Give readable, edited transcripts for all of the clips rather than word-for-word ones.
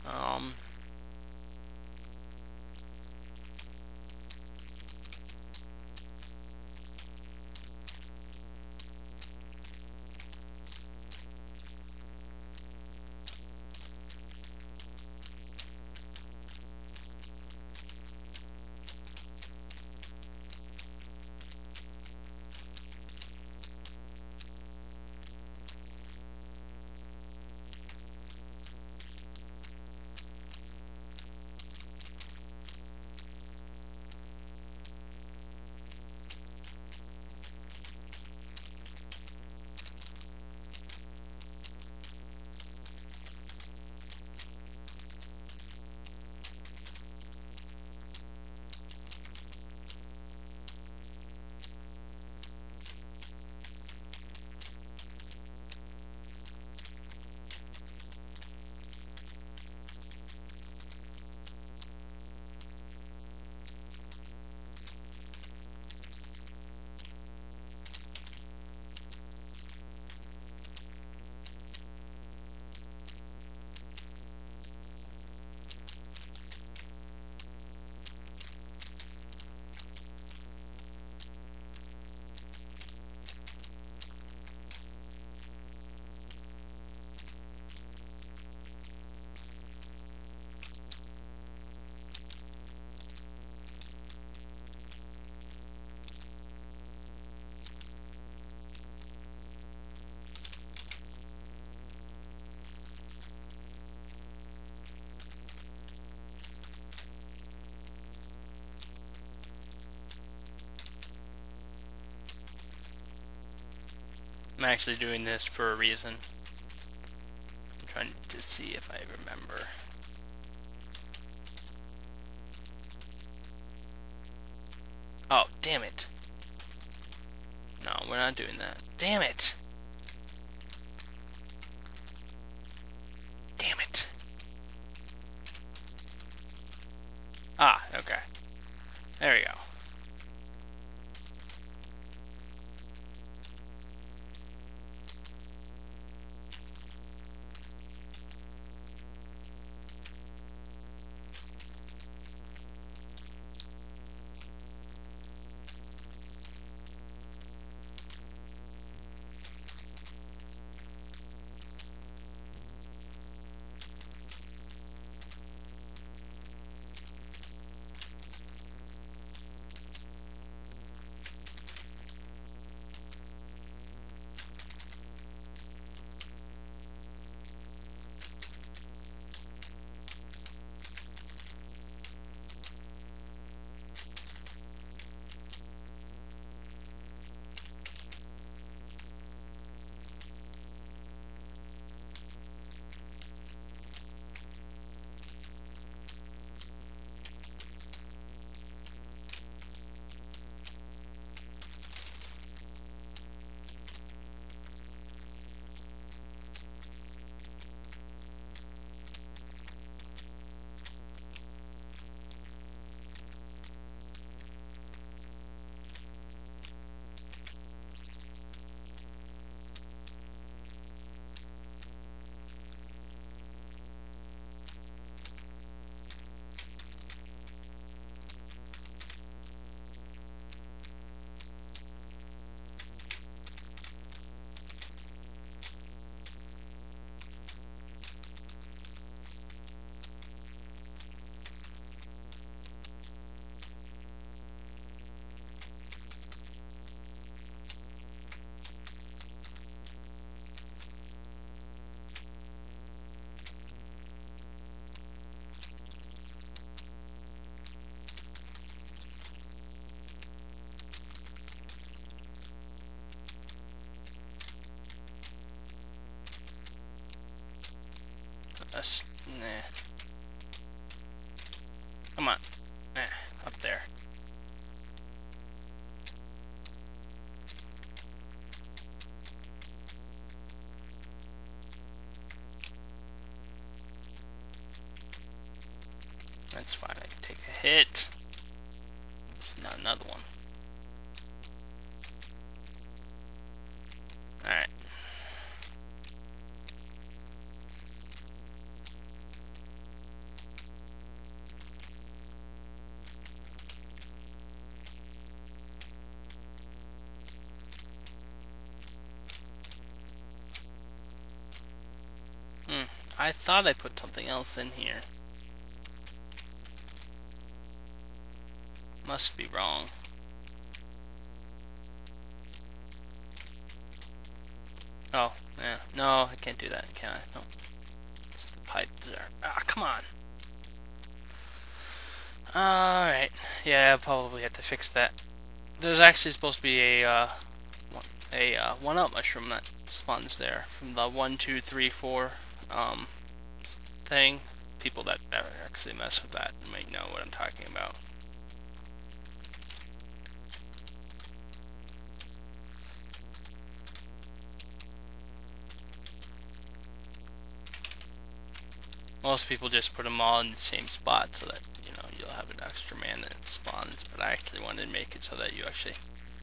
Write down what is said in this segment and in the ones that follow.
Um, I'm actually doing this for a reason. I'm trying to see if I remember. Oh, damn it. No, we're not doing that. Damn it! Damn it. Ah, okay. There we go. Nah. Come on. Up there. That's fine. I can take a hit. It's not another one. Alright. I thought I put something else in here. Must be wrong. Oh, yeah. No, I can't do that, can I? No. It's the pipe there. Ah, come on. Alright. Yeah, I'll probably have to fix that. There's actually supposed to be a one-up mushroom that spawns there from the 1, 2, 3, 4 thing. People that actually mess with that might know what I'm talking about. Most people just put them all in the same spot so that, you know, you'll have an extra man that spawns, but I actually wanted to make it so that you actually...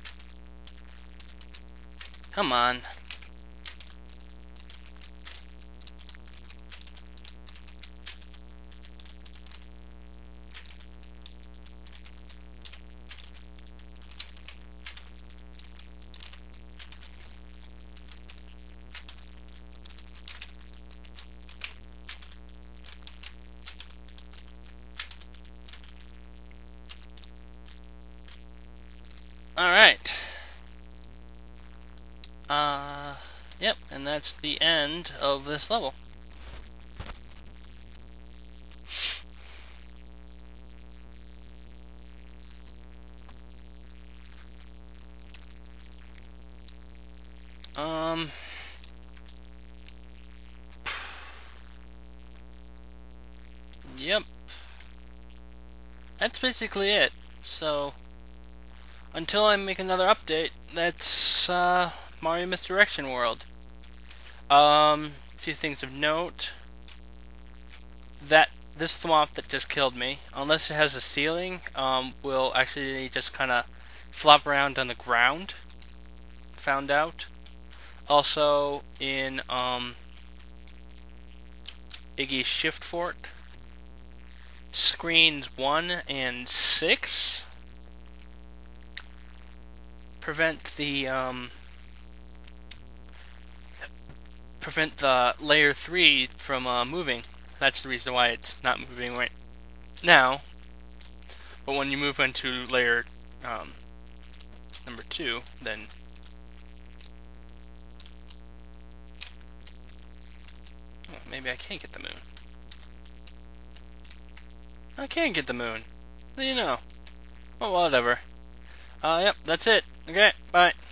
Come on. Alright. Yep, and that's the end of this level. Yep. That's basically it. So, until I make another update, that's Mario Misdirection World. A few things of note. That this thwomp that just killed me, unless it has a ceiling, will actually just kind of flop around on the ground. Found out. Also, in Iggy's Shift Fort, screens 1 and 6 prevent the layer 3 from moving. That's the reason why it's not moving right now. But when you move into layer number 2, then maybe I can't get the moon. I can get the moon. What do you know? Well, whatever. Yep, that's it. Okay, bye.